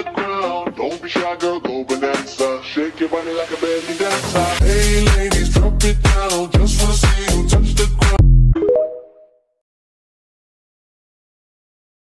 ground. Don't be shy, girl, go bonanza. Shake your body like a belly dancer. Hey,